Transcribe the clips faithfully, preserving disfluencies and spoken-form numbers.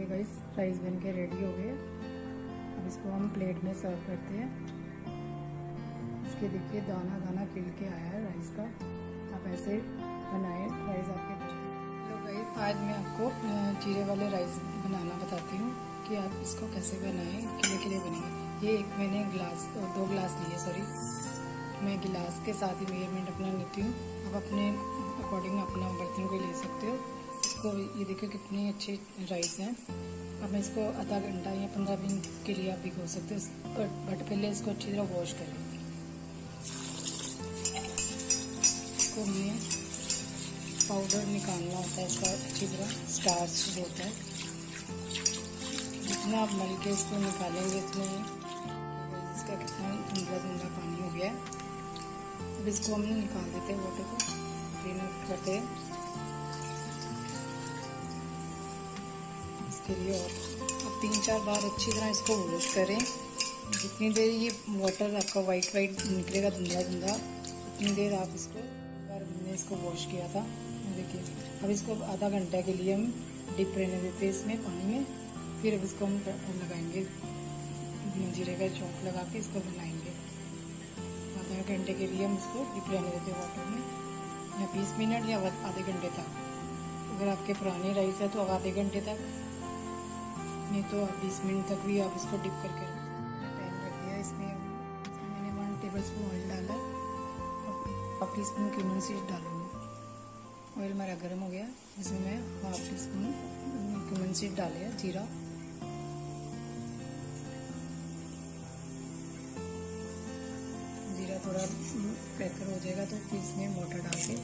देखिए guys, rice बन के रेडी हो गए। अब इसको हम प्लेट में सर्व करते हैं। इसके देखिए दाना दाना खिल के आया है राइस का। आप ऐसे बनाएं राइस आपके। हेलो गाइस, आज मैं आपको जीरे वाले राइस बनाना बताती हूँ कि आप इसको कैसे बनाएं, खिले खिले बनेंगे। ये एक मैंने गिलास दो गिलास लिए, सॉरी मैं गिलास के साथ ही मेजरमेंट अपना लेती हूँ। आप अपने अकॉर्डिंग अपना बर्तन को ले सकते हो। इसको ये देखो कितने अच्छे राइस हैं। अब मैं इसको आधा घंटा या पंद्रह मिनट के लिए आप भिगो सकते हो, बट पहले इसको अच्छी तरह वॉश करें। इसको हमें पाउडर निकालना होता है इसका, अच्छी तरह स्टार्च जो होता है। जितना आप मल के इसको निकालेंगे इतना इसका कितना धुंधला धुंधला पानी हो गया है। अब इसको हम निकाल देते हैं वाटर को, क्लीन अप करते हैं इसके लिए। और अब तीन चार बार अच्छी तरह इसको वॉश करें। जितनी देर ये वाटर आपका वाइट वाइट निकलेगा धुंधला धुंधला, उतनी देर आप इसको बार हमने इसको वॉश किया था। देखिए अब इसको आधा घंटा के लिए हम डिप रहने देते हैं इसमें पानी में। फिर अब इसको हम लगाएंगे, जीरे का चौक लगा के इसको बनाएंगे। आधा घंटे के लिए हम इसको डिप रहने देते हैं वाटर में, या बीस मिनट या आधे घंटे तक। अगर आपके पुराने राइस है तो अब आधे घंटे तक, नहीं तो आप बीस मिनट तक भी आप इसको डिप करके पैन रख दिया। इसमें मैंने वन टेबल स्पून ऑयल डाला, half teaspoon cumin seeds डालूंगी। ऑयल मेरा गर्म हो गया, इसमें मैं half teaspoon cumin seeds डाले हैं, जीरा, जीरा थोड़ा क्रैकर हो जाएगा तो फिर इसमें वाटर डाल के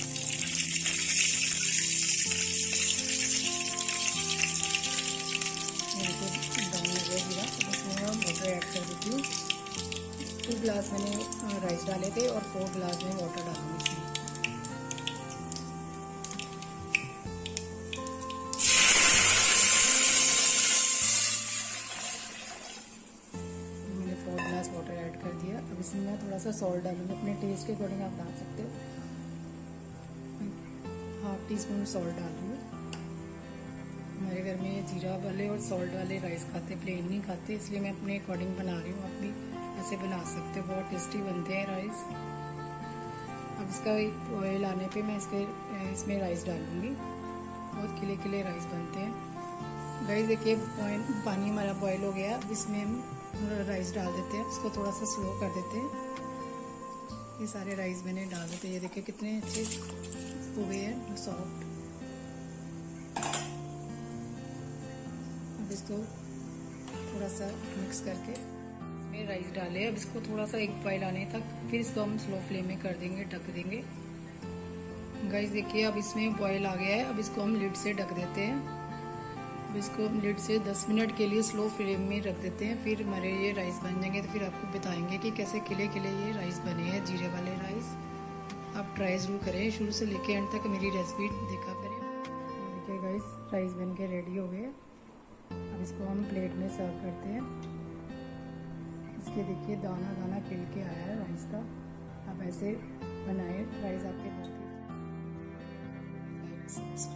डालना हो गया जीरा। तो इसमें मैं वाटर ऐड कर देती हूँ। टू ग्लास मैंने राइस डाले थे और फोर ग्लास में वाटर डालूंगी इसमें। मैंने फोर ग्लास वाटर ऐड कर दिया। अब इसमें मैं थोड़ा सा सॉल्ट डालूंगी, अपने टेस्ट के अकॉर्डिंग आप डाल सकते हो। हाफ टी स्पून सॉल्ट डाल रही हूँ। हमारे घर में ये जीरा वाले और सॉल्ट वाले राइस खाते, प्लेन नहीं खाते, इसलिए मैं अपने अकॉर्डिंग बना रही हूँ। आप भी ऐसे बना सकते हो, बहुत टेस्टी बनते हैं राइस। अब इसका ऑयल आने पे मैं इसके इसमें राइस डालूंगी। बहुत खिले खिले राइस बनते हैं। गाइस देखिए पानी हमारा बॉयल हो गया। अब इसमें हम राइस डाल देते हैं। इसको थोड़ा सा स्लो कर देते हैं। ये सारे राइस मैंने डाल देते हैं। ये देखिए कितने अच्छे हो गए हैं, सॉफ्ट। अब इसको थोड़ा सा मिक्स करके इसमें राइस डाले। अब इसको थोड़ा सा एक बॉयल आने तक, फिर इसको हम स्लो फ्लेम में कर देंगे, ढक देंगे। गाइस देखिए अब इसमें बॉयल आ गया है। अब इसको हम लिड से ढक देते हैं। अब इसको हम लिड से दस मिनट के लिए स्लो फ्लेम में रख देते हैं। फिर हमारे ये राइस बन जाएंगे तो फिर आपको बताएंगे कि कैसे खिले खिले ये राइस बने हैं, जीरे वाले राइस। आप ट्राई जरूर करें, शुरू से लेके एंड तक मेरी रेसिपी देखा करें। देखिए गाइस, राइस बन के रेडी हो गए। अब इसको हम प्लेट में सर्व करते हैं। इसके देखिए दाना दाना खिल के आया है राइस का। आप ऐसे बनाएं राइस आपके बहुत ही